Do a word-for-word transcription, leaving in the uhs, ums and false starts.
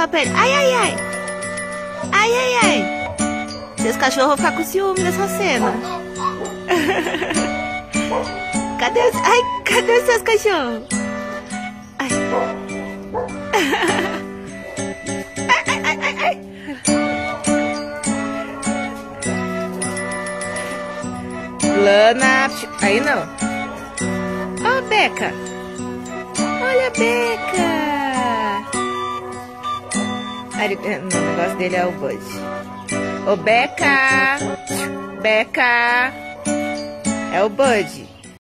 a pele. Ai, ai, ai. Ai, ai, ai. Seus cachorros vão ficar com ciúme dessa cena. Cadê os... Ai, cadê os seus cachorros? Ai. Ai, ai, ai, ai, ai. Lana. Aí não. Ó, oh, Beca. Olha a Beca. Não, o negócio dele é o Bud. Ô, Beca. Beca. É o Bud.